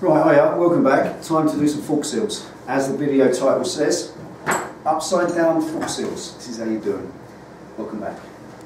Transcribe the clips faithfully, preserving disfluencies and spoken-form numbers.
Right, hiya, welcome back. Time to do some fork seals. As the video title says, upside down fork seals. This is how you do it. Welcome back.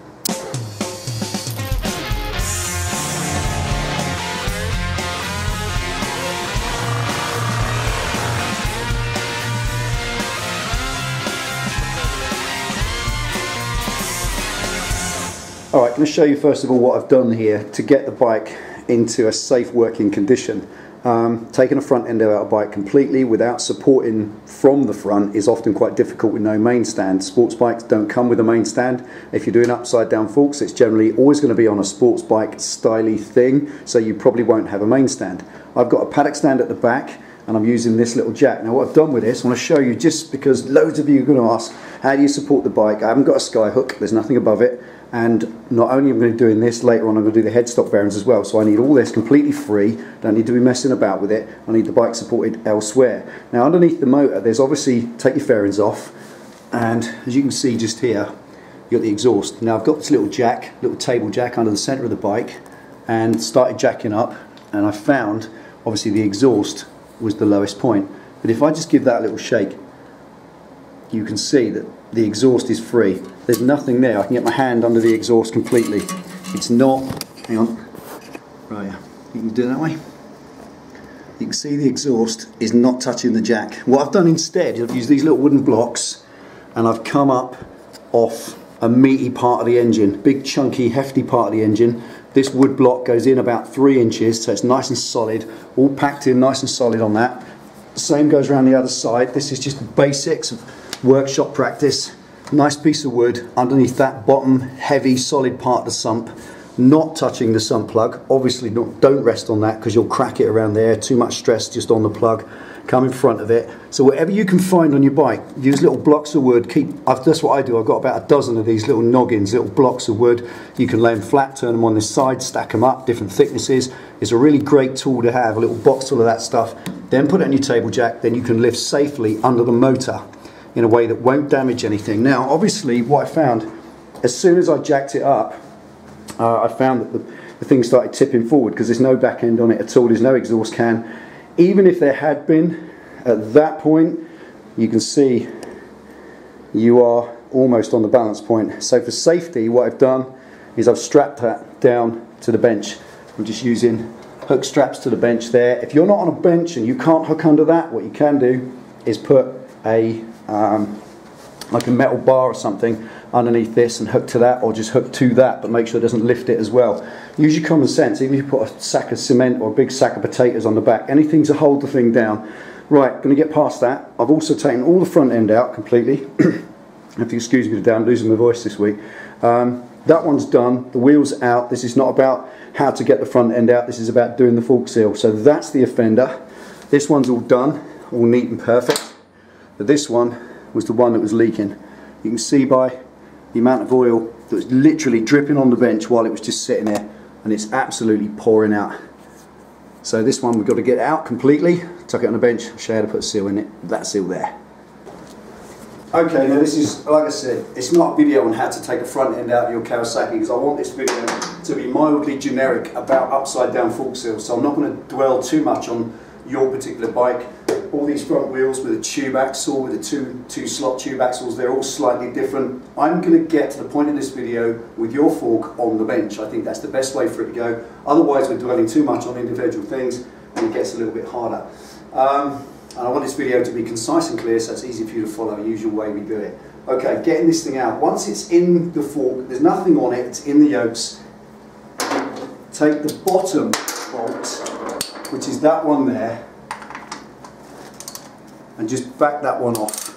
Alright, I'm going to show you first of all what I've done here to get the bike into a safe working condition. Um, taking a front end out of a bike completely without supporting from the front is often quite difficult with no main stand. Sports bikes don't come with a main stand. If you're doing upside down forks, it's generally always going to be on a sports bike styly thing, so you probably won't have a main stand. I've got a paddock stand at the back and I'm using this little jack. Now what I've done with this, I want to show you, just because loads of you are going to ask, how do you support the bike? I haven't got a sky hook, there's nothing above it. And not only am I going to be doing this, later on I'm going to do the headstock bearings as well. So I need all this completely free, don't need to be messing about with it. I need the bike supported elsewhere. Now underneath the motor, there's obviously, take your fairings off, and as you can see just here, you've got the exhaust. Now I've got this little jack, little table jack under the centre of the bike, and started jacking up, and I found obviously the exhaust was the lowest point. But if I just give that a little shake, you can see that the exhaust is free. There's nothing there. I can get my hand under the exhaust completely. It's not, hang on, right, you can do it that way. You can see the exhaust is not touching the jack. What I've done instead is I've used these little wooden blocks and I've come up off a meaty part of the engine, big chunky hefty part of the engine. This wood block goes in about three inches, so it's nice and solid, all packed in nice and solid on that. The same goes around the other side. This is just the basics of workshop practice. Nice piece of wood underneath that bottom heavy solid part of the sump, not touching the sump plug. Obviously not, don't rest on that because you'll crack it around there. Too much stress just on the plug. Come in front of it. So whatever you can find on your bike, use little blocks of wood. Keep, I've, that's what I do. I've got about a dozen of these little noggins, little blocks of wood. You can lay them flat, turn them on this side, stack them up, different thicknesses. It's a really great tool to have, a little box full of that stuff. Then put it on your table jack, then you can lift safely under the motor in a way that won't damage anything. Now obviously what I found, as soon as I jacked it up, uh, I found that the, the thing started tipping forward because there's no back end on it at all, there's no exhaust can. Even if there had been, at that point, you can see you are almost on the balance point. So for safety, what I've done is I've strapped that down to the bench. I'm just using hook straps to the bench there. If you're not on a bench and you can't hook under that, what you can do is put a um, like a metal bar or something underneath this and hook to that, or just hook to that, but make sure it doesn't lift it as well. Use your common sense. Even if you put a sack of cement or a big sack of potatoes on the back, anything to hold the thing down. Right, going to get past that. I've also taken all the front end out completely. If you excuse me today, I'm losing my voice this week. Um, that one's done, the wheel's out. This is not about how to get the front end out, this is about doing the fork seal. So that's the offender. This one's all done, all neat and perfect. But this one was the one that was leaking. You can see by the amount of oil that was literally dripping on the bench while it was just sitting there, and it's absolutely pouring out. So this one we've got to get out completely, tuck it on the bench, show you how to put a seal in it, that seal there. Okay, now this is, like I said, it's not a video on how to take a front end out of your Kawasaki, because I want this video to be mildly generic about upside down fork seals, so I'm not going to dwell too much on your particular bike. All these front wheels with a tube axle, with the two, two slot tube axles, they're all slightly different. I'm going to get to the point in this video with your fork on the bench. I think that's the best way for it to go. Otherwise we're dwelling too much on individual things and it gets a little bit harder. Um, and I want this video to be concise and clear so it's easy for you to follow the usual way we do it. Okay, getting this thing out. Once it's in the fork, there's nothing on it, it's in the yokes. Take the bottom bolt, which is that one there, and just back that one off.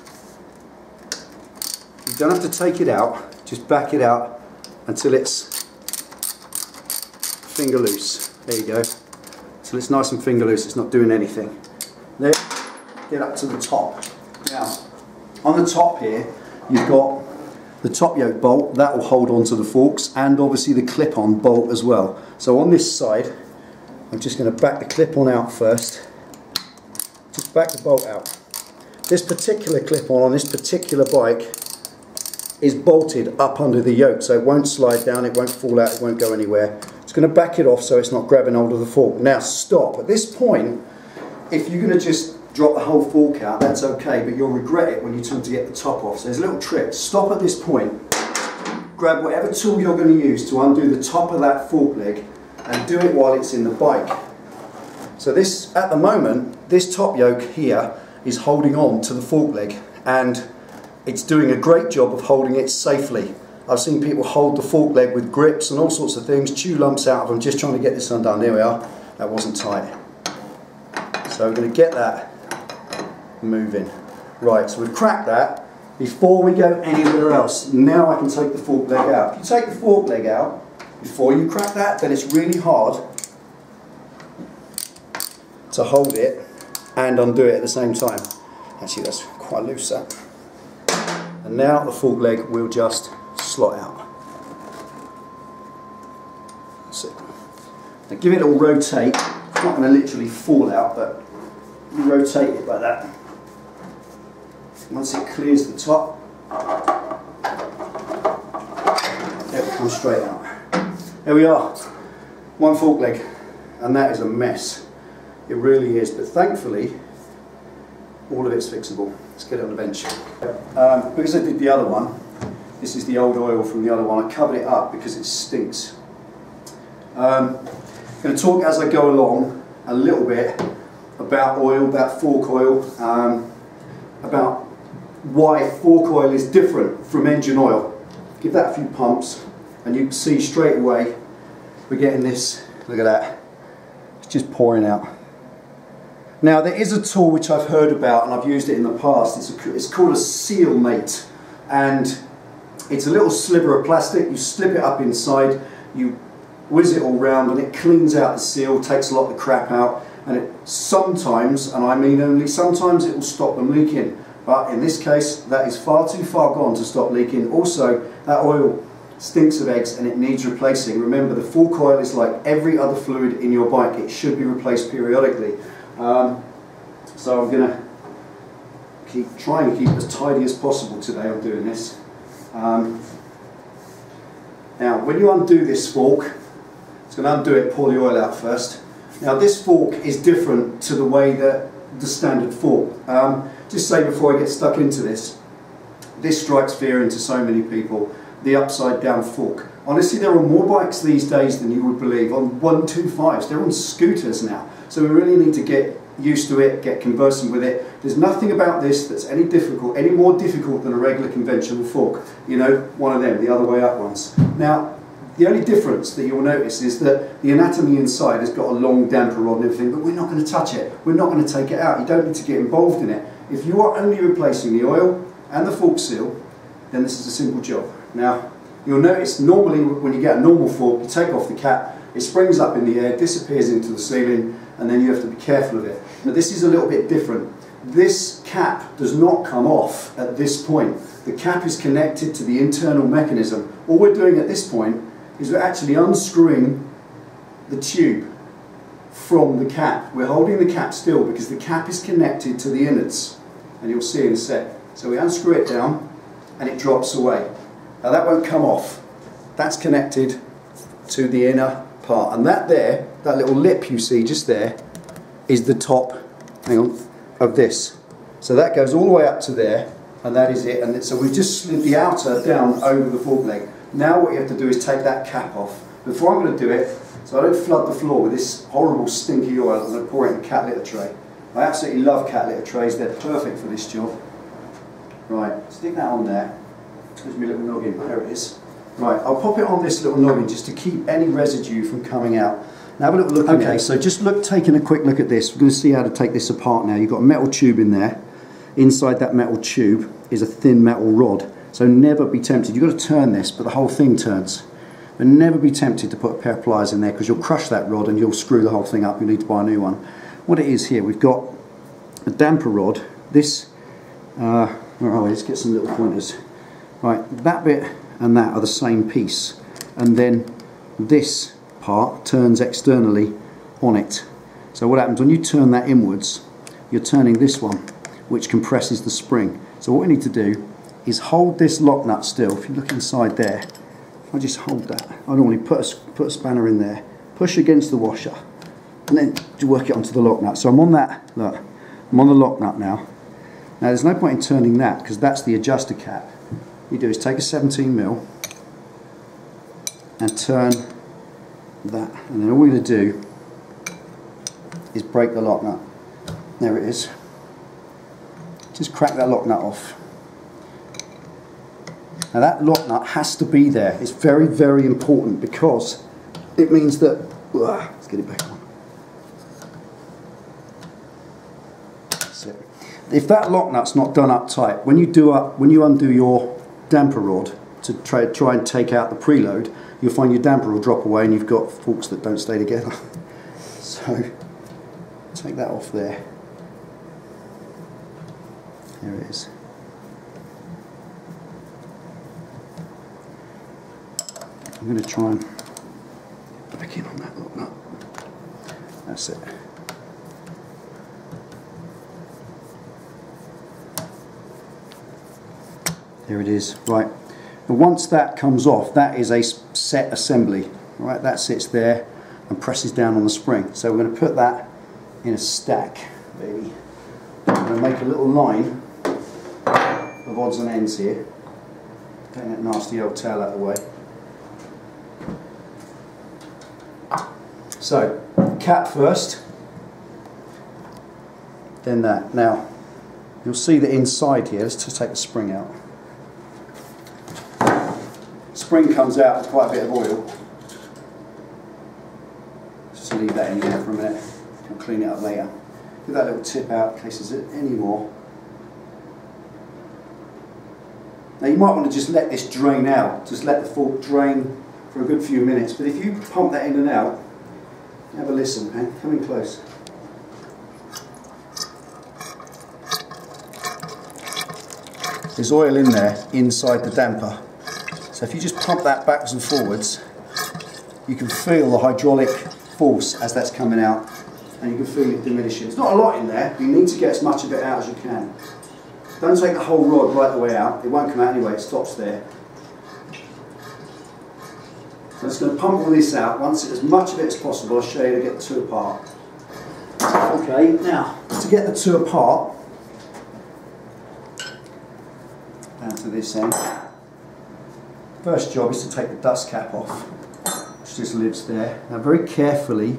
You don't have to take it out, just back it out until it's finger loose. There you go. Till it's nice and finger loose, it's not doing anything. There, get up to the top. Now, on the top here, you've got the top yoke bolt, that will hold onto the forks, and obviously the clip-on bolt as well. So on this side, I'm just going to back the clip-on out first. Just back the bolt out. This particular clip-on on this particular bike is bolted up under the yoke, so it won't slide down, it won't fall out, it won't go anywhere. It's going to back it off so it's not grabbing hold of the fork. Now stop. At this point, if you're going to just drop the whole fork out, that's okay, but you'll regret it when you turn to get the top off. So there's a little trick. Stop at this point, grab whatever tool you're going to use to undo the top of that fork leg, and do it while it's in the bike. So this, at the moment, this top yoke here is holding on to the fork leg, and it's doing a great job of holding it safely. I've seen people hold the fork leg with grips and all sorts of things, chew lumps out of them, just trying to get this undone. There we are. That wasn't tight. So we're going to get that moving. Right, so we've cracked that. Before we go anywhere else, now I can take the fork leg out. If you take the fork leg out before you crack that, then it's really hard to hold it and undo it at the same time. Actually, that's quite loose, that. And now the fork leg will just slot out. That's it. Now give it a rotate. It's not going to literally fall out, but you rotate it like that. Once it clears the top, it will come straight out. There we are, one fork leg, and that is a mess. It really is, but thankfully, all of it's fixable. Let's get it on the bench. Um, because I did the other one, this is the old oil from the other one, I covered it up because it stinks. Um, I'm going to talk as I go along a little bit about oil, about fork oil, um, about why fork oil is different from engine oil. Give that a few pumps and you can see straight away we're getting this, look at that, it's just pouring out. Now there is a tool which I've heard about and I've used it in the past. It's, a, it's called a seal mate, and it's a little sliver of plastic. You slip it up inside, you whiz it all round, and it cleans out the seal, takes a lot of the crap out, and it sometimes, and I mean only sometimes, it will stop them leaking. But in this case, that is far too far gone to stop leaking. Also, that oil stinks of eggs and it needs replacing. Remember, the fork oil is like every other fluid in your bike. It should be replaced periodically. Um, so I'm going to keep trying to keep as tidy as possible today on doing this. Um, now, when you undo this fork, it's going to undo it, pour the oil out first. Now, this fork is different to the way that the standard fork. Um, just say before I get stuck into this, this strikes fear into so many people, the upside down fork. Honestly, there are more bikes these days than you would believe on one twenty-fives. They're on scooters now. So we really need to get used to it, get conversant with it. There's nothing about this that's any difficult, any more difficult than a regular conventional fork. You know, one of them, the other way up ones. Now, the only difference that you'll notice is that the anatomy inside has got a long damper rod and everything, but we're not going to touch it. We're not going to take it out. You don't need to get involved in it. If you are only replacing the oil and the fork seal, then this is a simple job. Now, you'll notice normally when you get a normal fork, you take off the cap, it springs up in the air, disappears into the ceiling, and then you have to be careful of it. Now this is a little bit different. This cap does not come off at this point. The cap is connected to the internal mechanism. All we're doing at this point is we're actually unscrewing the tube from the cap. We're holding the cap still because the cap is connected to the innards, and you'll see in a sec. So we unscrew it down and it drops away. Now that won't come off. That's connected to the inner part, and that there, that little lip you see just there, is the top, hang on, of this. So that goes all the way up to there, and that is it. And so we've just slid the outer down over the fork leg. Now what you have to do is take that cap off. Before I'm going to do it, so I don't flood the floor with this horrible stinky oil, I'm going to pour it in a cat litter tray. I absolutely love cat litter trays, they're perfect for this job. Right, stick that on there. There's my little noggin, there it is. Right, I'll pop it on this little noggin just to keep any residue from coming out. Now have a little look. Okay, so just look, taking a quick look at this. We're going to see how to take this apart now. You've got a metal tube in there. Inside that metal tube is a thin metal rod. So never be tempted. You've got to turn this, but the whole thing turns. But never be tempted to put a pair of pliers in there because you'll crush that rod and you'll screw the whole thing up. You'll need to buy a new one. What it is here, we've got a damper rod. This, uh, where are we? Let's get some little pointers. Right, that bit and that are the same piece. And then this part turns externally on it. So what happens when you turn that inwards, you're turning this one, which compresses the spring. So what we need to do is hold this lock nut still. If you look inside there, if I just hold that, I normally put a, put a spanner in there, push against the washer, and then to work it onto the lock nut. So I'm on that, look, I'm on the lock nut now. Now there's no point in turning that because that's the adjuster cap. What you do is take a seventeen mil and turn that, and then all we're going to do is break the lock nut. There it is. Just crack that lock nut off. Now that lock nut has to be there. It's very, very important because it means that, uh, let's get it back on. That's it. If that lock nut's not done up tight, when you do up, when you undo your damper rod to try, try and take out the preload, you'll find your damper will drop away and you've got forks that don't stay together. So take that off there. There it is. I'm going to try and back in on that lock nut. That's it. There it is. Right. But once that comes off, that is a set assembly. Right. That sits there and presses down on the spring. So we're going to put that in a stack, baby. I'm going to make a little line of odds and ends here. Getting that nasty old tail out of the way. So, cap first, then that. Now, you'll see that inside here, let's just take the spring out. Spring comes out with quite a bit of oil. Just leave that in there for a minute. We'll clean it up later. Get that little tip out in case there's any more. Now you might want to just let this drain out. Just let the fork drain for a good few minutes. But if you pump that in and out, have a listen, man. Come in close. There's oil in there inside the damper. So if you just pump that backwards and forwards, you can feel the hydraulic force as that's coming out, and you can feel it diminishing. There's not a lot in there, but you need to get as much of it out as you can. Don't take the whole rod right the way out. It won't come out anyway, it stops there. So I'm just going to pump all this out. Once it, as much of it as possible, I'll show you to get the two apart. Okay, now to get the two apart, down to this end. First job is to take the dust cap off, which just lives there. Now very carefully,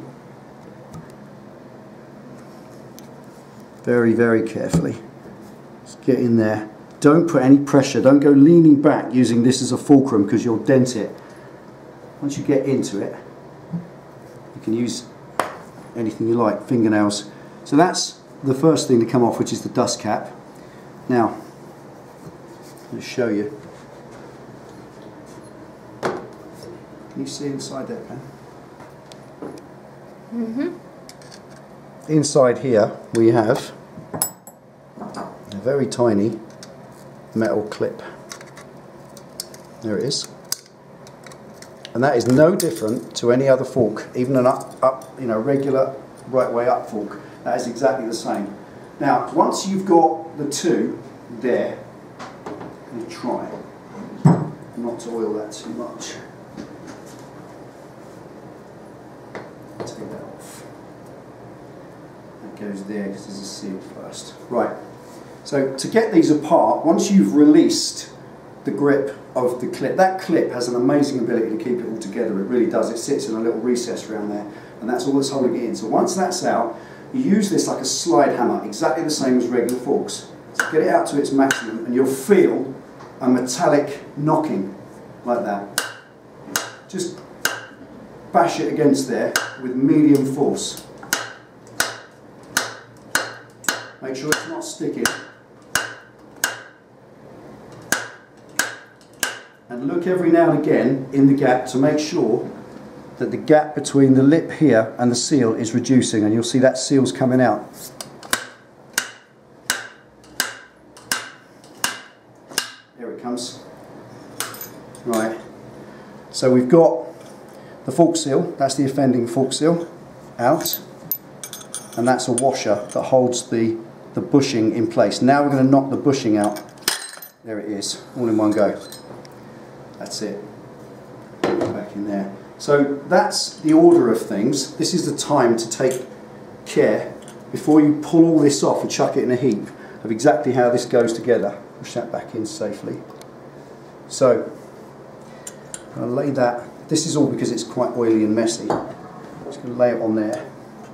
very very carefully, just get in there. Don't put any pressure. Don't go leaning back using this as a fulcrum because you'll dent it. Once you get into it, you can use anything you like, fingernails. So that's the first thing to come off, which is the dust cap. Now, I'm going to show you. Can you see inside there, Pen? Mm-hmm. Inside here we have a very tiny metal clip. There it is. And that is no different to any other fork, even an up, up, you know, regular right way up fork. That is exactly the same. Now, once you've got the two there, you try not to oil that too much. Take that off. That goes there because there's a seal first. Right. So to get these apart, once you've released the grip of the clip, that clip has an amazing ability to keep it all together. It really does. It sits in a little recess around there, and that's all that's holding it in. So once that's out, you use this like a slide hammer, exactly the same as regular forks. So get it out to its maximum, and you'll feel a metallic knocking like that. Just bash it against there with medium force. Make sure it's not sticking. And look every now and again in the gap to make sure that the gap between the lip here and the seal is reducing, and you'll see that seal's coming out. There it comes. Right. So we've got the fork seal, that's the offending fork seal, out. And that's a washer that holds the, the bushing in place. Now we're going to knock the bushing out. There it is, all in one go. That's it. Back in there. So that's the order of things. This is the time to take care before you pull all this off and chuck it in a heap of exactly how this goes together. Push that back in safely. So I'll lay that. This is all because it's quite oily and messy. Just going to lay it on there.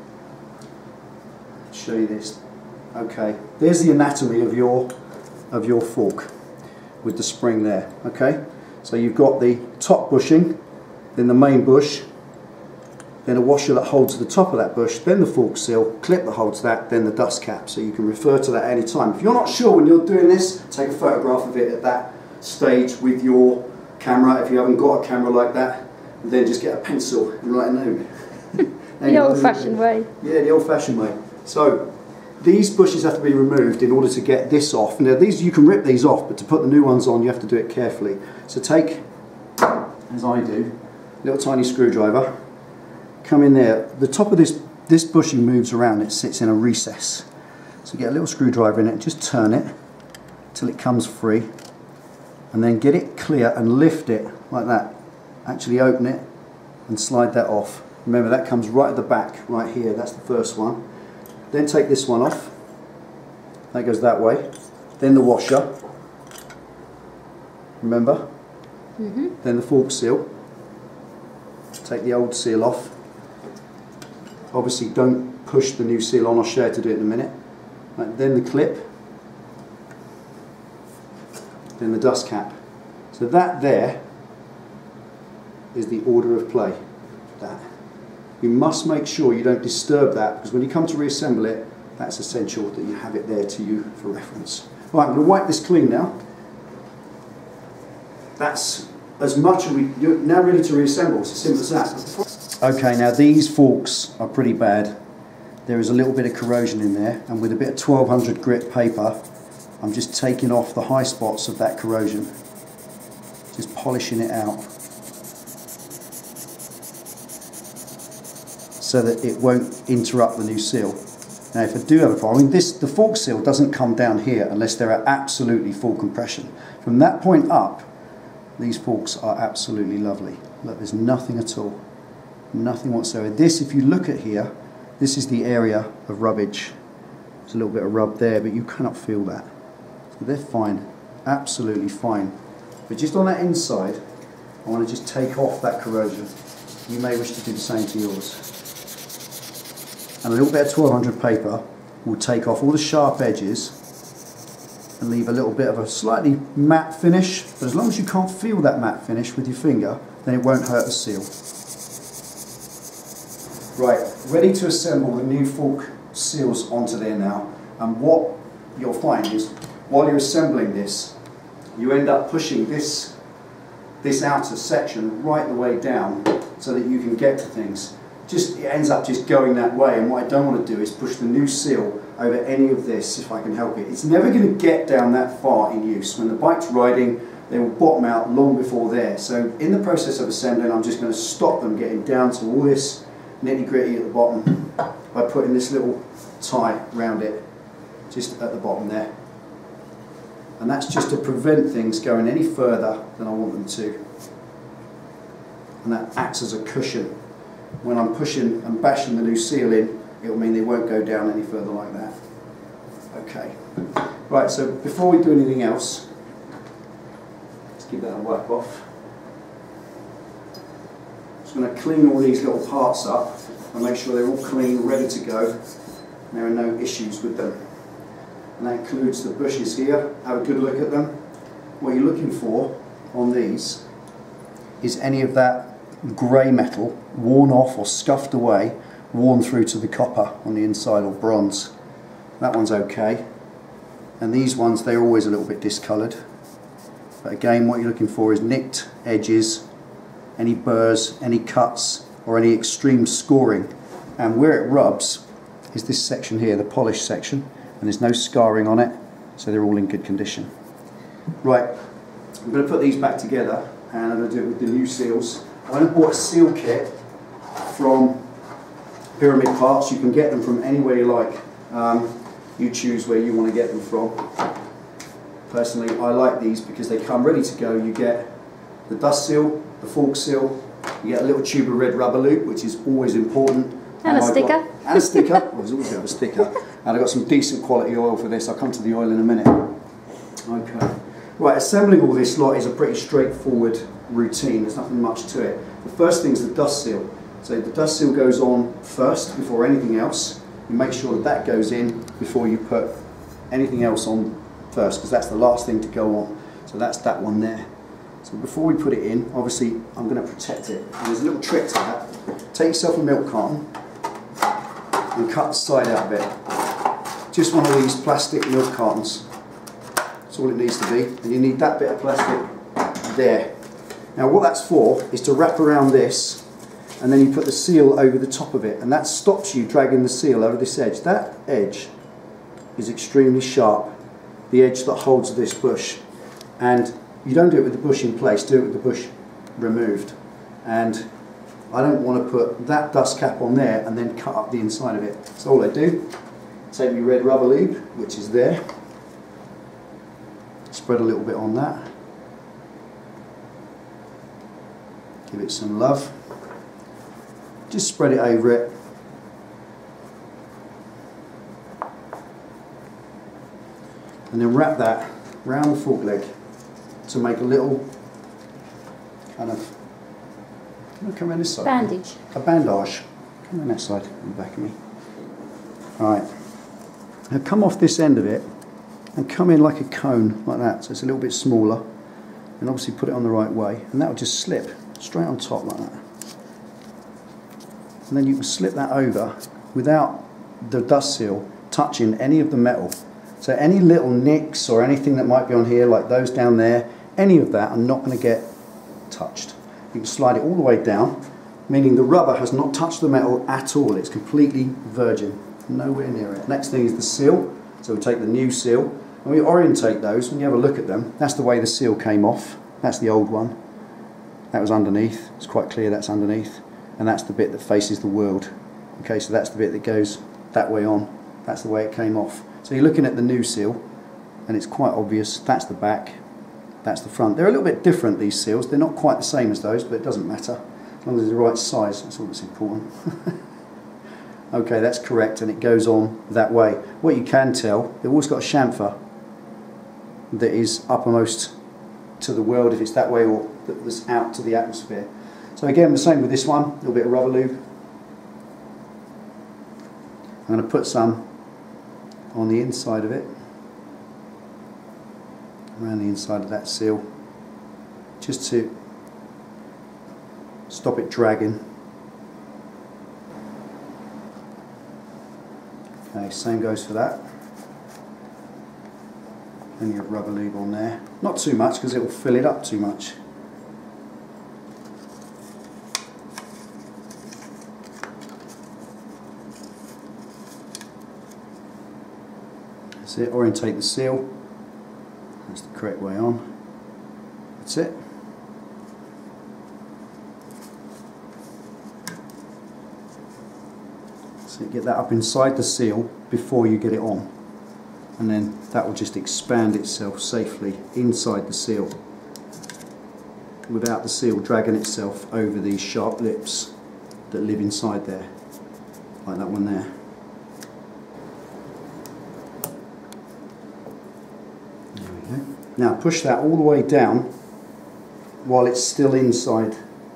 Show you this. Okay, there's the anatomy of your of your fork with the spring there. Okay, so you've got the top bushing, then the main bush, then a washer that holds the top of that bush, then the fork seal, clip that holds that, then the dust cap. So you can refer to that any time. If you're not sure when you're doing this, take a photograph of it at that stage with your camera. If you haven't got a camera like that, then just get a pencil and write a note. The old-fashioned way. Yeah, the old-fashioned way. So these bushes have to be removed in order to get this off. Now these, you can rip these off, but to put the new ones on you have to do it carefully. So take, as I do, a little tiny screwdriver, come in there. The top of this, this bushing moves around, it sits in a recess. So get a little screwdriver in it, just turn it till it comes free, and then get it clear and lift it like that. Actually open it and slide that off. Remember, that comes right at the back, right here, that's the first one. Then take this one off, that goes that way. Then the washer, remember? Mm-hmm. Then the fork seal, take the old seal off. Obviously don't push the new seal on, I'll show you how to do it in a minute. Right, then the clip, then the dust cap. So that there is the order of play. That. You must make sure you don't disturb that, because when you come to reassemble it, that's essential that you have it there to you for reference. Right, I'm going to wipe this clean now. That's as much as we, you're now ready to reassemble, it's as simple as that. Okay, now these forks are pretty bad. There is a little bit of corrosion in there, and with a bit of twelve hundred grit paper, I'm just taking off the high spots of that corrosion. Just polishing it out, so that it won't interrupt the new seal. Now if I do have a problem, I mean this, the fork seal doesn't come down here unless they're at absolutely full compression. From that point up, these forks are absolutely lovely. Look, there's nothing at all. Nothing whatsoever. This, if you look at here, this is the area of rubbage. There's a little bit of rub there, but you cannot feel that. So they're fine, absolutely fine. But just on that inside, I want to just take off that corrosion. You may wish to do the same to yours. And a little bit of twelve hundred paper will take off all the sharp edges and leave a little bit of a slightly matte finish. But as long as you can't feel that matte finish with your finger, then it won't hurt the seal. Right, ready to assemble the new fork seals onto there now. And what you'll find is, while you're assembling this, you end up pushing this, this outer section right the way down so that you can get to things. Just, it ends up just going that way, and what I don't want to do is push the new seal over any of this if I can help it. It's never going to get down that far in use. When the bike's riding, they will bottom out long before there. So in the process of assembling, I'm just going to stop them getting down to all this nitty gritty at the bottom by putting this little tie around it just at the bottom there. And that's just to prevent things going any further than I want them to. And that acts as a cushion. When I'm pushing and bashing the new seal in, it will mean they won't go down any further like that. Okay. Right, so before we do anything else, let's give that a wipe off. Just going to clean all these little parts up and make sure they're all clean, ready to go. And there are no issues with them. And that includes the bushes here. Have a good look at them. What you're looking for on these is any of that grey metal worn off or scuffed away, worn through to the copper on the inside, or bronze. That one's okay. And these ones, they're always a little bit discoloured. But again, what you're looking for is nicked edges, any burrs, any cuts, or any extreme scoring. And where it rubs is this section here, the polished section, and there's no scarring on it, so they're all in good condition. Right, I'm going to put these back together, and I'm going to do it with the new seals. I bought a seal kit from Pyramid Parts. You can get them from anywhere you like. Um, you choose where you want to get them from. Personally, I like these because they come ready to go. You get the dust seal, the fork seal, You get a little tube of red rubber loop, which is always important. And, and a sticker. Got, and a sticker. Well, there's always got a sticker. And I've got some decent quality oil for this. I'll come to the oil in a minute. Okay. Right, assembling all this lot is a pretty straightforward routine. There's nothing much to it. The first thing is the dust seal. So the dust seal goes on first before anything else. You make sure that that goes in before you put anything else on first, because that's the last thing to go on. So that's that one there. So before we put it in, obviously I'm going to protect it. And there's a little trick to that. Take yourself a milk carton and cut the side out a bit. Just one of these plastic milk cartons. That's all it needs to be. And you need that bit of plastic there. Now what that's for is to wrap around this, and then you put the seal over the top of it, and that stops you dragging the seal over this edge. That edge is extremely sharp, the edge that holds this bush. And you don't do it with the bush in place, do it with the bush removed. And I don't want to put that dust cap on there and then cut up the inside of it. So all I do, take my red rubber lube, which is there, spread a little bit on that, give it some love, just spread it over it, and then wrap that round the fork leg to make a little kind of, come around this side. Bandage. A bandage. Come around that side, on the back of me. Alright. Now come off this end of it and come in like a cone, like that, so it's a little bit smaller. And obviously put it on the right way, and that will just slip straight on top like that. And then you can slip that over without the dust seal touching any of the metal. So any little nicks or anything that might be on here, like those down there, any of that are not going to get touched. You can slide it all the way down, meaning the rubber has not touched the metal at all. It's completely virgin, nowhere near it. Next thing is the seal. So we take the new seal and we orientate those. When you have a look at them, that's the way the seal came off. That's the old one. That was underneath. It's quite clear that's underneath. And that's the bit that faces the world. Okay, so that's the bit that goes that way on. That's the way it came off. So you're looking at the new seal, and it's quite obvious. That's the back, that's the front. They're a little bit different, these seals. They're not quite the same as those, but it doesn't matter. As long as it's the right size, that's all that's important. Okay, that's correct, and it goes on that way. What you can tell, they've always got a chamfer that is uppermost to the world, if it's that way, or that's out to the atmosphere. So again, the same with this one, a little bit of rubber lube. I'm going to put some on the inside of it, around the inside of that seal, just to stop it dragging. Okay, same goes for that. Plenty of rubber lube on there. Not too much because it will fill it up too much. That's it, orientate the seal. That's the correct way on. That's it. So you get that up inside the seal before you get it on. And then that will just expand itself safely inside the seal without the seal dragging itself over these sharp lips that live inside there, like that one there. There we go. Now push that all the way down while it's still inside,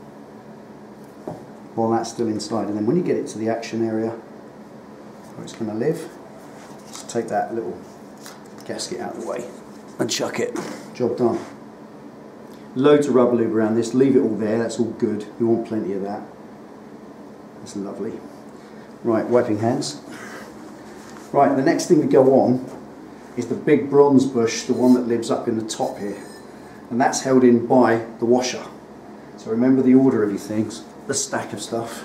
while that's still inside, and then when you get it to the action area where it's going to live, just take that little gasket out of the way and chuck it. Job done. Loads of rubber lube around this, leave it all there, that's all good. You want plenty of that. That's lovely. Right, wiping hands. Right, the next thing to go on is the big bronze bush, the one that lives up in the top here. And that's held in by the washer. So remember the order of your things, the stack of stuff.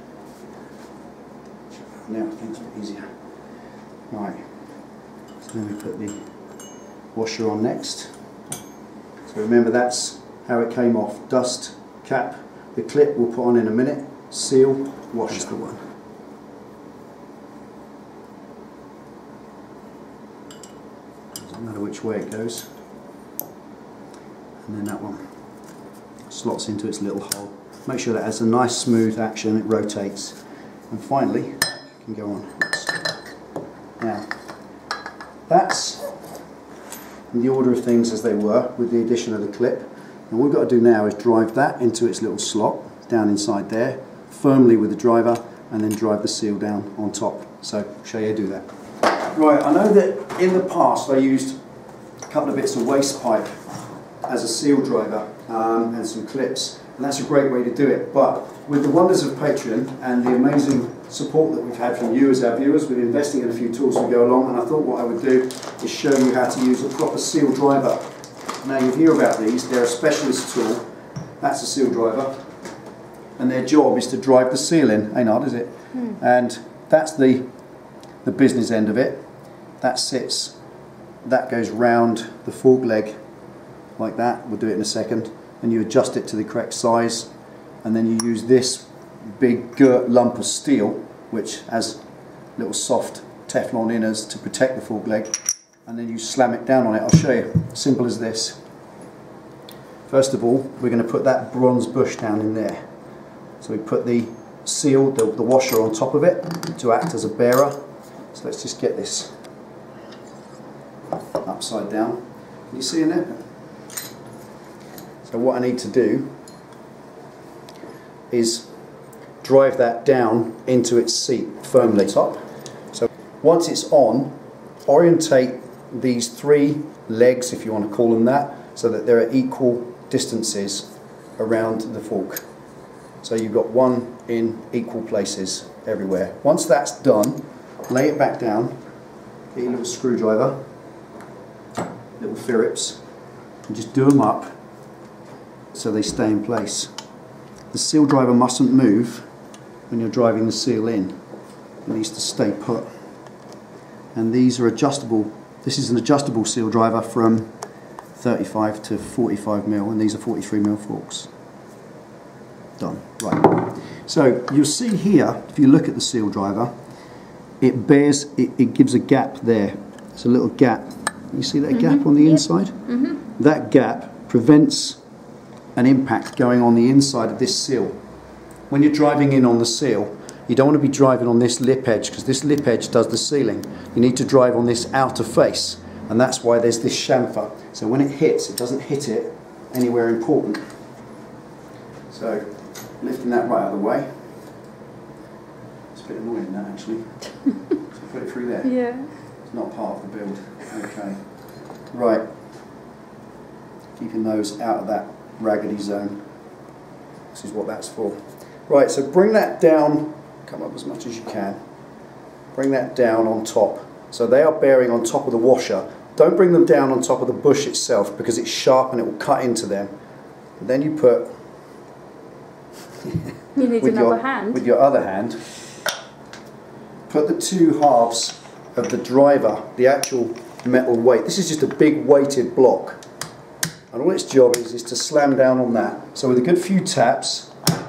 Now things are a bit easier. Right. So then we put the washer on next. So remember that's how it came off. Dust, cap, the clip we'll put on in a minute, seal, washer. That's the one. Doesn't matter which way it goes. And then that one slots into its little hole. Make sure that has a nice smooth action, it rotates. And finally, you can go on. Now, that's in the order of things as they were with the addition of the clip. And what we've got to do now is drive that into its little slot down inside there, firmly with the driver, and then drive the seal down on top. So I'll show you how to do that. Right, I know that in the past I used a couple of bits of waste pipe as a seal driver um, and some clips, and that's a great way to do it. But with the wonders of Patron and the amazing support that we've had from you as our viewers, we're investing in a few tools as we go along, and I thought what I would do is show you how to use a proper seal driver. Now you hear about these, they're a specialist tool. That's a seal driver, and their job is to drive the seal in, ain't hard, is it? Mm. And that's the, the business end of it. That sits, that goes round the fork leg like that, we'll do it in a second, and you adjust it to the correct size, and then you use this big girt lump of steel which has little soft Teflon inners to protect the fork leg, and then you slam it down on it. I'll show you, simple as this. First of all, we're going to put that bronze bush down in there. So we put the seal, the, the washer on top of it to act as a bearer. So let's just get this upside down. Can you see in there? So what I need to do is drive that down into its seat firmly top. So once it's on, orientate these three legs, if you want to call them that, so that they're at equal distances around the fork. So you've got one in equal places everywhere. Once that's done, lay it back down, get your little screwdriver, little Phillips, and just do them up so they stay in place. The seal driver mustn't move when you're driving the seal in. It needs to stay put. And these are adjustable. This is an adjustable seal driver from thirty-five to forty-five mil, and these are forty-three mil forks. Done. Right. So you'll see here, if you look at the seal driver, it bears, it, it gives a gap there. It's a little gap. You see that mm-hmm. gap on the yep. inside? Mm-hmm. That gap prevents an impact going on the inside of this seal. When you're driving in on the seal, you don't want to be driving on this lip edge, because this lip edge does the sealing. You need to drive on this outer face, and that's why there's this chamfer. So when it hits, it doesn't hit it anywhere important. So lifting that right out of the way. It's a bit annoying that actually. So put it through there. Yeah. It's not part of the build. Okay. Right. Keeping those out of that raggedy zone. This is what that's for. Right, so bring that down, come up as much as you can. Bring that down on top. So they are bearing on top of the washer. Don't bring them down on top of the bush itself, because it's sharp and it will cut into them. And then you put you need with another your, hand. With your other hand, put the two halves of the driver, the actual metal weight. This is just a big weighted block. And all its job is, is to slam down on that. So with a good few taps,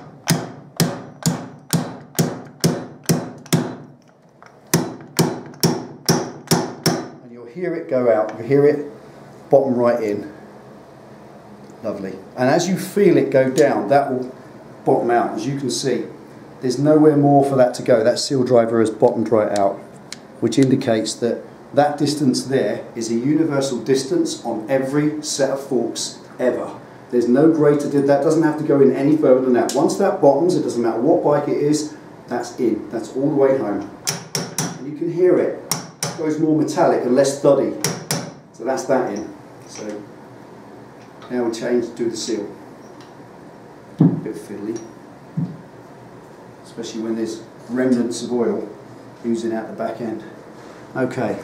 and you'll hear it go out, you'll hear it bottom right in. Lovely. And as you feel it go down, that will bottom out. As you can see, there's nowhere more for that to go. That seal driver has bottomed right out, which indicates that that distance there is a universal distance on every set of forks ever. There's no greater, that doesn't have to go in any further than that. Once that bottoms, it doesn't matter what bike it is, that's in. That's all the way home. And you can hear it. It goes more metallic and less thuddy. So that's that in. So now we'll change, do the seal. A bit fiddly. Especially when there's remnants of oil oozing out the back end. Okay.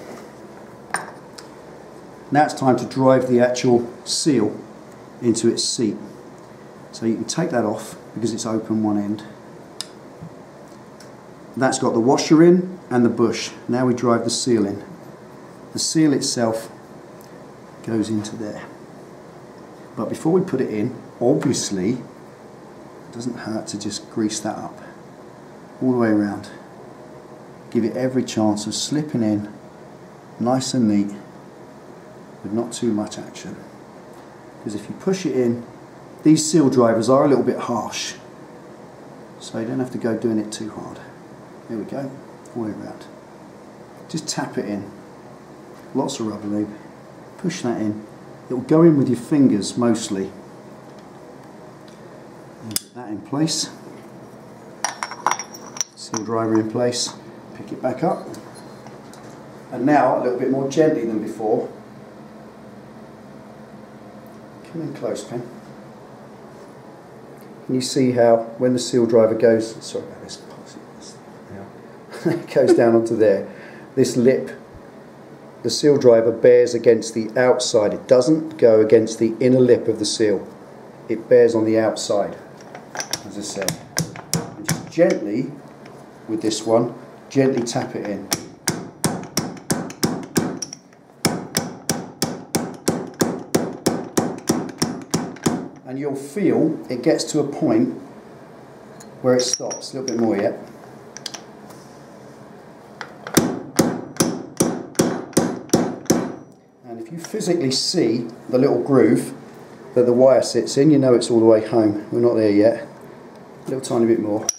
Now it's time to drive the actual seal into its seat. So you can take that off because it's open one end. That's got the washer in and the bush. Now we drive the seal in. The seal itself goes into there. But before we put it in, obviously, it doesn't hurt to just grease that up all the way around. Give it every chance of slipping in nice and neat, with not too much action. Because if you push it in, these seal drivers are a little bit harsh. so you don't have to go doing it too hard. There we go, all the way around. Just tap it in. Lots of rubber lube. Push that in. It will go in with your fingers mostly. And get that in place. Seal driver in place. Pick it back up. And now a little bit more gently than before. Come in close, Pen. Can you see how when the seal driver goes, sorry about this, it goes down onto there, this lip, the seal driver bears against the outside. It doesn't go against the inner lip of the seal. It bears on the outside, as I said. And just gently, with this one, gently tap it in. And you'll feel it gets to a point where it stops. A little bit more yet. And if you physically see the little groove that the wire sits in, you know it's all the way home. We're not there yet. A little tiny bit more.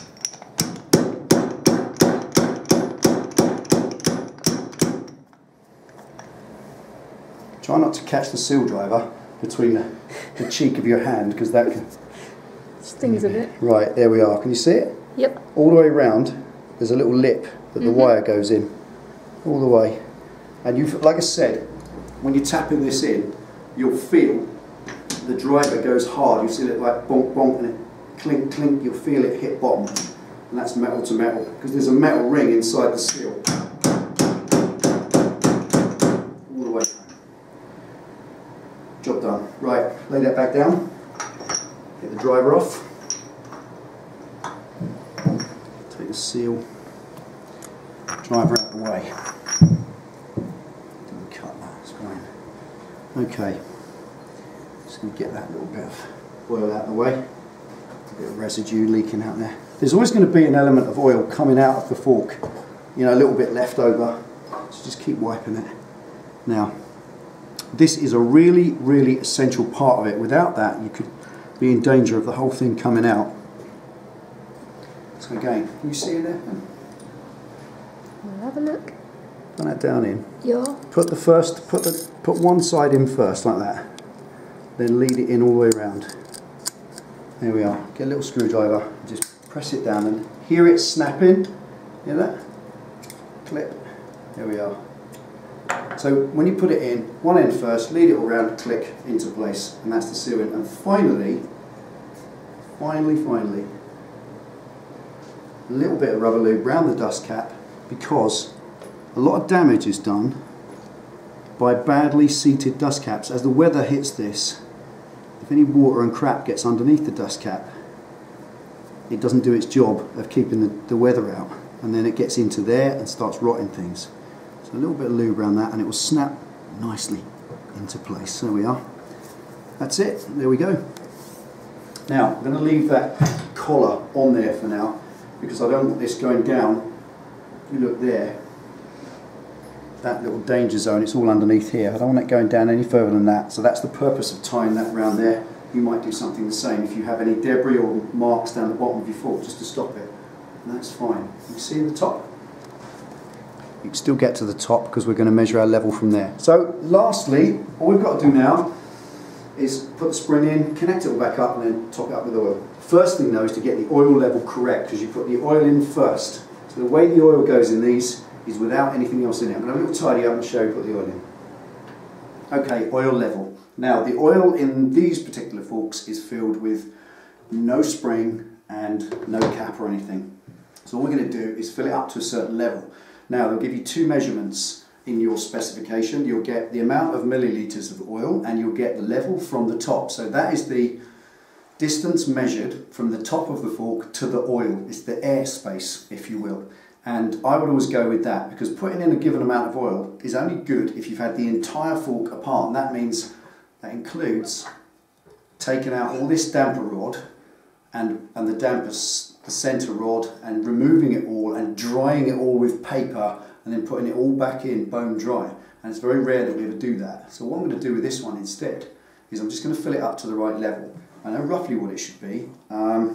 Try not to catch the seal driver between the, the cheek of your hand, because that can... stings a bit. Right, there we are. Can you see it? Yep. All the way around, there's a little lip that the Mm-hmm. wire goes in. All the way. And you, like I said, when you're tapping this in, you'll feel the driver goes hard. You see it like bonk, bonk, and it clink, clink. You'll feel it hit bottom. And that's metal to metal, because there's a metal ring inside the seal. All the way. Job done. Right, lay that back down. Get the driver off. Take the seal. Driver out of the way. Didn't cut that, that's fine. Okay. Just going to get that little bit of oil out of the way. A bit of residue leaking out there. There's always going to be an element of oil coming out of the fork. You know, a little bit left over. So just keep wiping it. Now, this is a really, really essential part of it. Without that, you could be in danger of the whole thing coming out. So again, can you see it there? We'll have a look. Put that down in. Yeah. Put the first, put the, put one side in first, like that. Then lead it in all the way around. There we are. Get a little screwdriver. Just press it down and hear it snapping. Hear that? Clip. There we are. So when you put it in, one end first, lead it all around, click into place, and that's the sealant. And finally, finally, finally, a little bit of rubber lube around the dust cap, because a lot of damage is done by badly seated dust caps. As the weather hits this, if any water and crap gets underneath the dust cap, it doesn't do its job of keeping the, the weather out, and then it gets into there and starts rotting things. So a little bit of lube around that and it will snap nicely into place. There we are. That's it. There we go. Now, I'm going to leave that collar on there for now, because I don't want this going down. If you look there, that little danger zone, it's all underneath here. I don't want it going down any further than that. So that's the purpose of tying that around there. You might do something the same if you have any debris or marks down the bottom of your fork, just to stop it. And that's fine. You see the top? You can still get to the top, because we're going to measure our level from there. So lastly, all we've got to do now is put the spring in, connect it all back up, and then top it up with oil. First thing though is to get the oil level correct, because you put the oil in first. So the way the oil goes in these is without anything else in it. I'm going to have a little tidy up and show you put the oil in. Okay, oil level. Now the oil in these particular forks is filled with no spring and no cap or anything. So all we're going to do is fill it up to a certain level. Now they'll give you two measurements in your specification. You'll get the amount of millilitres of oil, and you'll get the level from the top. So that is the distance measured from the top of the fork to the oil. It's the air space, if you will. And I would always go with that, because putting in a given amount of oil is only good if you've had the entire fork apart. And that means, that includes taking out all this damper rod and, and the damper, the centre rod, and removing it all and drying it all with paper, and then putting it all back in bone dry. And it's very rare that we ever do that. So what I'm going to do with this one instead is I'm just going to fill it up to the right level. I know roughly what it should be. Um,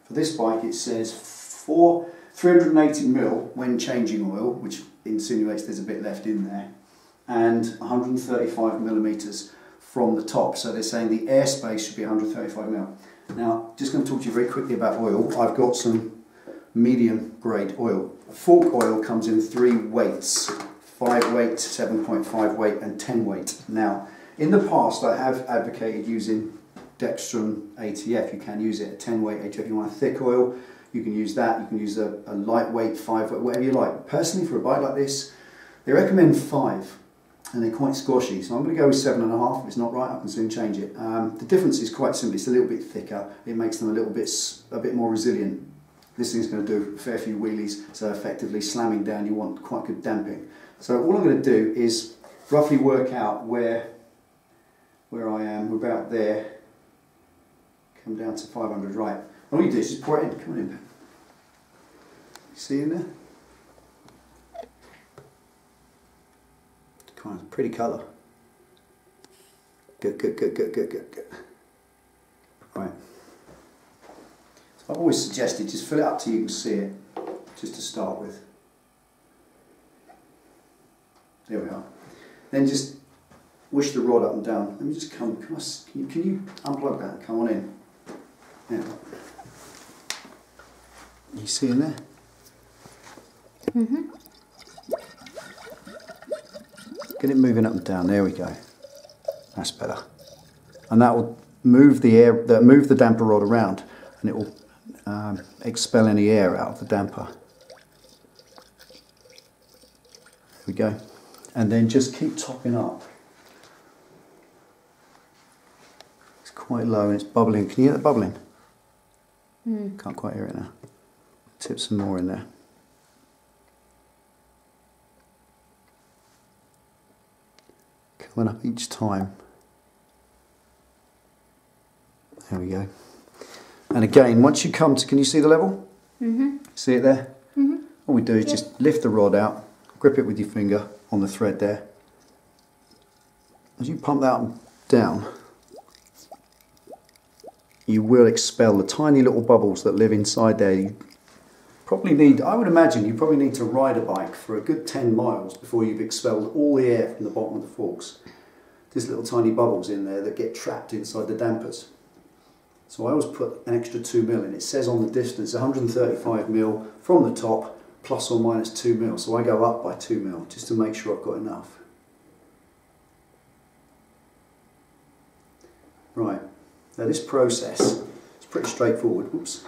For this bike it says four, three hundred eighty mil when changing oil, which insinuates there's a bit left in there, and one hundred thirty-five millimeters from the top. So they're saying the airspace should be one hundred thirty-five mil. Now, just going to talk to you very quickly about oil. I've got some medium grade oil. Fork oil comes in three weights: five weight, seven point five weight, and ten weight. Now, in the past, I have advocated using Dextrum A T F. You can use it at ten weight A T F. If you want a thick oil, you can use that. You can use a, a lightweight five weight, whatever you like. Personally, for a bike like this, they recommend five, and they're quite squashy. So I'm going to go with seven and a half. If it's not right, I can soon change it. Um, the difference is quite simple. It's a little bit thicker. It makes them a little bit a bit more resilient. This thing's going to do a fair few wheelies, so effectively slamming down, you want quite good damping. So all I'm going to do is roughly work out where where I am. We're about there. Come down to five hundred, right. And all you do is just pour it in. Come on in. You see in there? Kind of pretty colour. Good, good, good, good, good, good, good. Right. So I've always suggested just fill it up till you can see it, just to start with. There we are. Then just wish the rod up and down. Let me just come. Can, I, can, you, can you unplug that and come on in? Yeah. You see in there? Mm-hmm. Get it moving up and down. There we go. That's better. And that will move the air, that move the damper rod around, and it will um, expel any air out of the damper. There we go. And then just keep topping up. It's quite low and it's bubbling. Can you hear that bubbling? Mm. Can't quite hear it now. Tip some more in there. Coming up each time. There we go. And again, once you come to, can you see the level? Mm-hmm. See it there? Mm-hmm. All we do is Yeah. just lift the rod out, grip it with your finger on the thread there. As you pump that up and down, you will expel the tiny little bubbles that live inside there. You probably need, I would imagine, you probably need to ride a bike for a good ten miles before you've expelled all the air from the bottom of the forks. There's little tiny bubbles in there that get trapped inside the dampers. So I always put an extra two mil in. It says on the distance one hundred thirty-five mil from the top, plus or minus two mil. So I go up by two mil just to make sure I've got enough. Right, now this process is pretty straightforward. Whoops.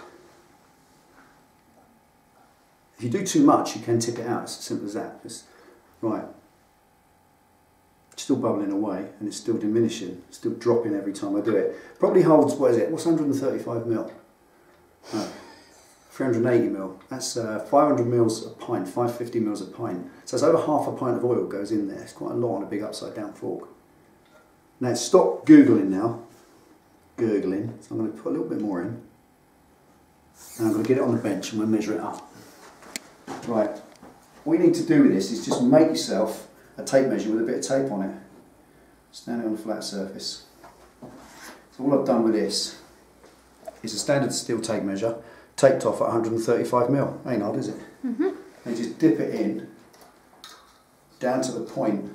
If you do too much, you can tip it out. It's as simple as that. Just, right. It's still bubbling away and it's still diminishing, still dropping every time I do it. Probably holds, what is it? What's one hundred thirty-five mil? No, three hundred eighty mil. That's uh, five hundred mils a pint, five hundred fifty mils a pint. So it's over half a pint of oil goes in there. It's quite a lot on a big upside down fork. Now stop googling now. Gurgling. So I'm going to put a little bit more in. And I'm going to get it on the bench and we'll measure it up. Right. All you need to do with this is just make yourself a tape measure with a bit of tape on it. Stand it on a flat surface. So all I've done with this is a standard steel tape measure, taped off at one hundred thirty-five mil. Ain't hard, is it? Mm-hmm. And just dip it in down to the point.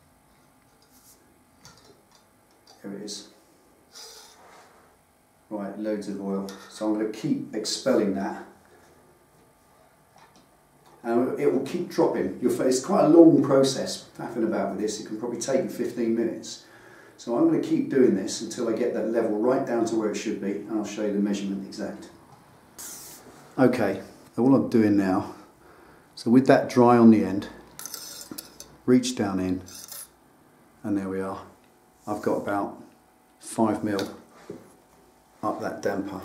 There it is. Right, loads of oil. So I'm going to keep expelling that. And it will keep dropping. You'll, it's quite a long process, faffing about with this. It can probably take you fifteen minutes. So I'm going to keep doing this until I get that level right down to where it should be, and I'll show you the measurement exact. Okay, so all I'm doing now, so with that dry on the end, reach down in, and there we are. I've got about five mil up that damper.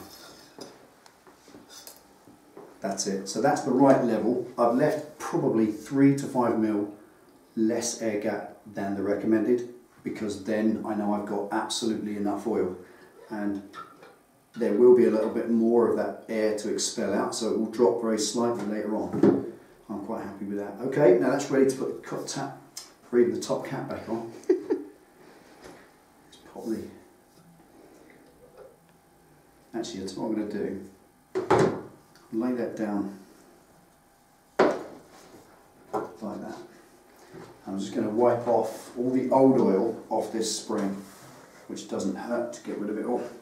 That's it. So that's the right level. I've left probably three to five mil less air gap than the recommended, because then I know I've got absolutely enough oil, and there will be a little bit more of that air to expel out, so it will drop very slightly later on. I'm quite happy with that. Okay, now that's ready to put the top tap, or even the top cap back on. Let's pop the. Actually, that's what I'm going to do. lay that down like that. I'm just going to wipe off all the old oil off this spring, which doesn't hurt to get rid of it all.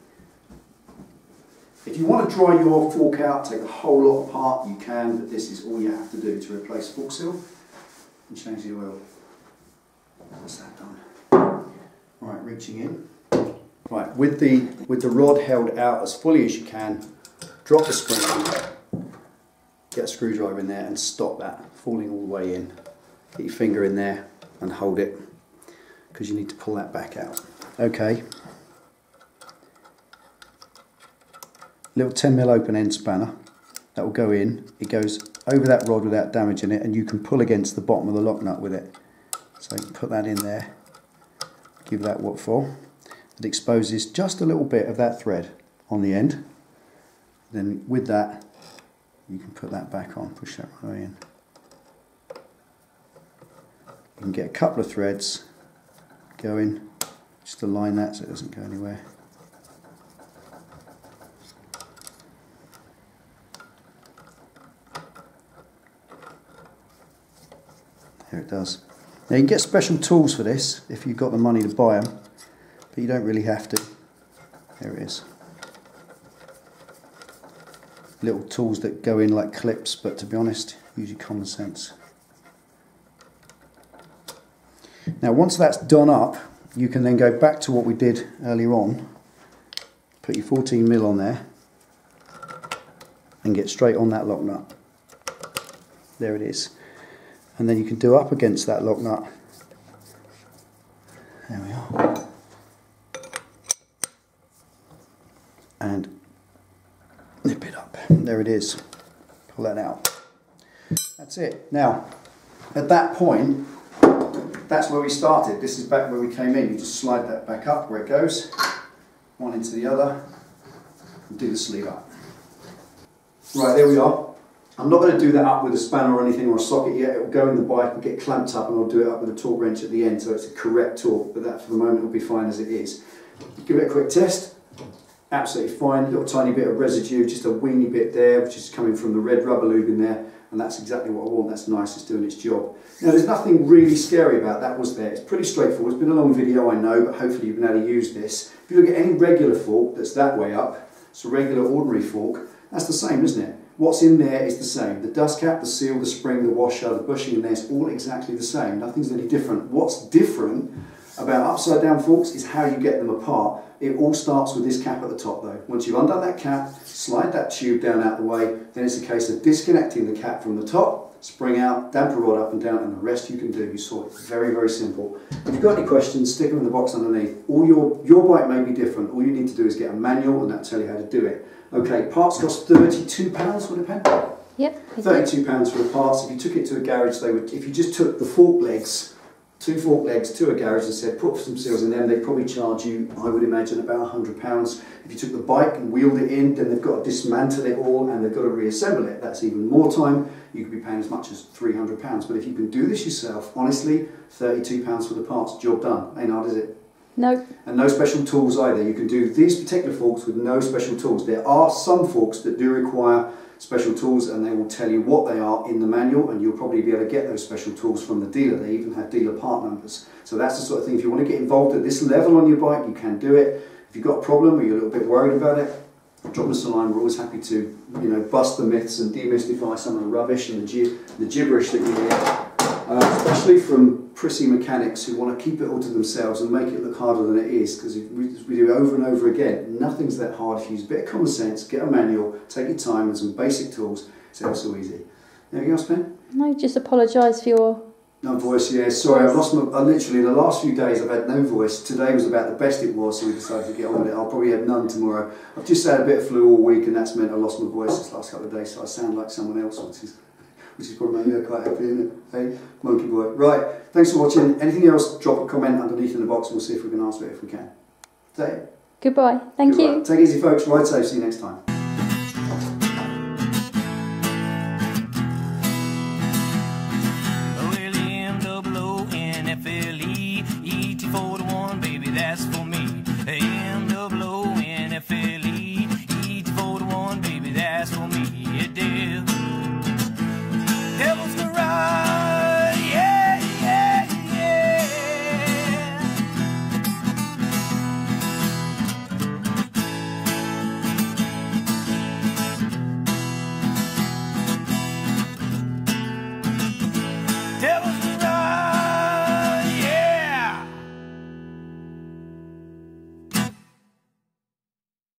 If you want to dry your fork out, take the whole lot apart, you can, but this is all you have to do to replace fork seal and change the oil. That's that done. Right, reaching in. Right, with the with the rod held out as fully as you can, drop the spring in, get a screwdriver in there and stop that falling all the way in. Get your finger in there and hold it, because you need to pull that back out. Okay. Little ten mil open end spanner that will go in. It goes over that rod without damaging it, and you can pull against the bottom of the lock nut with it. So put that in there, give that what for. It exposes just a little bit of that thread on the end. Then with that, you can put that back on, push that right in. You can get a couple of threads going, just align that so it doesn't go anywhere. There it does. Now you can get special tools for this if you've got the money to buy them, but you don't really have to. There it is. Little tools that go in like clips, but to be honest, use your common sense. Now once that's done up, you can then go back to what we did earlier on, put your fourteen mil on there and get straight on that lock nut. There it is. And then you can do up against that lock nut. There we are. And nip it up. There it is. Pull that out. That's it. Now, at that point, that's where we started. This is back where we came in. You just slide that back up where it goes, one into the other, and do the sleeve up. Right, there we are. I'm not going to do that up with a spanner or anything or a socket yet. It will go in the bike and get clamped up, and I'll do it up with a torque wrench at the end, so it's a correct torque, but that for the moment will be fine as it is. Give it a quick test. Absolutely fine. A little tiny bit of residue, just a weeny bit there, which is coming from the red rubber lube in there, and that's exactly what I want. That's nice. It's doing its job. Now, there's nothing really scary about that, was there? It's pretty straightforward. It's been a long video, I know, but hopefully you've been able to use this. If you look at any regular fork that's that way up, it's a regular ordinary fork, that's the same, isn't it? What's in there is the same. The dust cap, the seal, the spring, the washer, the bushing in there is all exactly the same. Nothing's any different. What's different about upside down forks is how you get them apart. It all starts with this cap at the top though. Once you've undone that cap, slide that tube down out the way, then it's a case of disconnecting the cap from the top, spring out, damper rod up and down, and the rest you can do. You saw it. Very, very simple. If you've got any questions, stick them in the box underneath. All your, your bike may be different. All you need to do is get a manual and that'll tell you how to do it. Okay, parts cost thirty-two pounds, would it, Pen? Yep. thirty-two pounds for the parts. If you took it to a garage, they would, if you just took the fork legs, two fork legs to a garage and said put some seals in them, they'd probably charge you, I would imagine, about one hundred pounds. If you took the bike and wheeled it in, then they've got to dismantle it all and they've got to reassemble it. That's even more time. You could be paying as much as three hundred pounds. But if you can do this yourself, honestly, thirty-two pounds for the parts, job done. Ain't hard, is it? No. And no special tools either. You can do these particular forks with no special tools. There are some forks that do require special tools, and they will tell you what they are in the manual, and you'll probably be able to get those special tools from the dealer. They even have dealer part numbers. So that's the sort of thing, if you want to get involved at this level on your bike, you can do it. If you've got a problem or you're a little bit worried about it, drop us a line. We're always happy to, you know, bust the myths and demystify some of the rubbish and the, gi the gibberish that you hear, uh, especially from prissy mechanics who want to keep it all to themselves and make it look harder than it is, because we, we do it over and over again. Nothing's that hard. If you use a bit of common sense, get a manual, take your time and some basic tools, it's ever so easy. Anything else, Ben? No, just apologise for your... No voice, yeah. Sorry, I've lost my... I literally, the last few days I've had no voice. Today was about the best it was, so we decided to get on with it. I'll probably have none tomorrow. I've just had a bit of flu all week, and that's meant I lost my voice this last couple of days, so I sound like someone else, which is... which is probably made me quite happy, isn't it? Hey, monkey boy. Right, thanks for watching. Anything else, drop a comment underneath in the box and we'll see if we can answer it if we can. Say it. Goodbye. Thank Goodbye. you. Take it easy, folks. Ride safe. See you next time.